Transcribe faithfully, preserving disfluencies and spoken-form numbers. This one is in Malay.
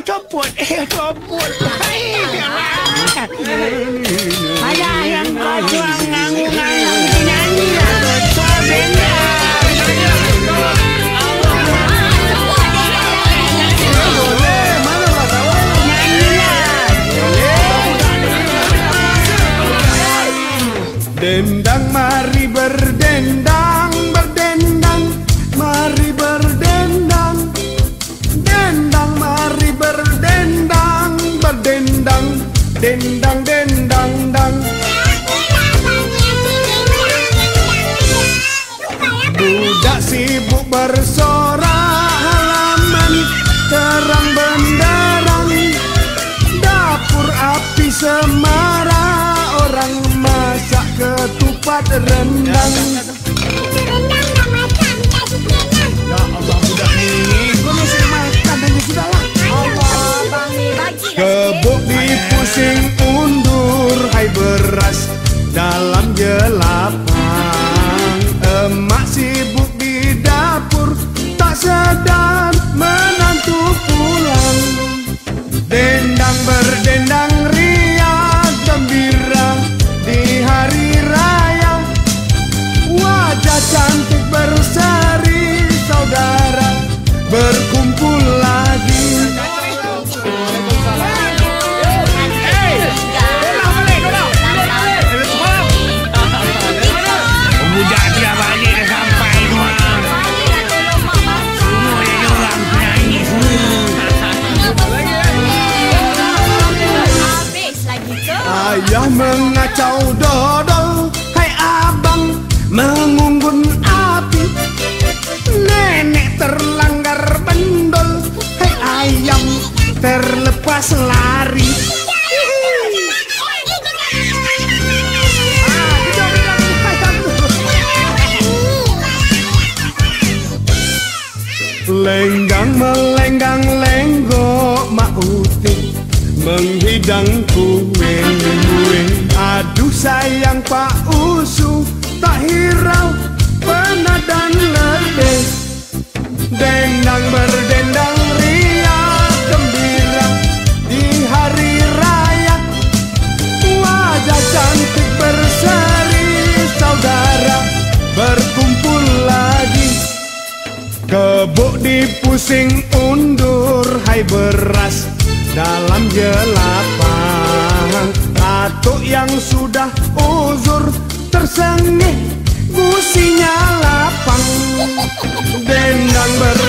copot, eh copot. Ada yang kacau nganggung-nganggung nyanyi Tua Benda. Boleh, mana lah kawan? Nyanyi lah. Dendang mari berdendang, berdendang, mari berdendang. Dendang mari berdendang, berdendang, dendang dendang dang. Budak sibuk bersorak, halaman terang benderang. Dapur api semara, orang masak ketupat rendang. Ya Allah, budak ni kau mesti makan dan sudahlah. Allah, bang ni bagi lah. Kebuk dipusing undur, hai beras dalam jelapang. Emak sibuk di dapur, tak sedar menantu pulang. Dendang berdendang ria, gembira di hari raya. Wajah cantik berseri, saudara berkumpul lagi. Budak dia balik dah sampai rumah. Semua dia orang penyanyi Habis lagi tu. Ayah mengacau dodol, hai abang mengunggun api. Nenek terlanggar bendol, hai ayam terlepas lari. Lenggang melenggang lenggok mak uti menghidang kuing-kuing. Aduh sayang Pak Usu, tak hirau penat dan letih. Dendang berdendang ria, gembira di hari raya. Wajah cantik berseri, saudara berkumpul lagi. Kebuk dipusing undur, hai beras dalam jelapang. Atuk yang sudah uzur tersengih, gusinya lapang. Dendang ber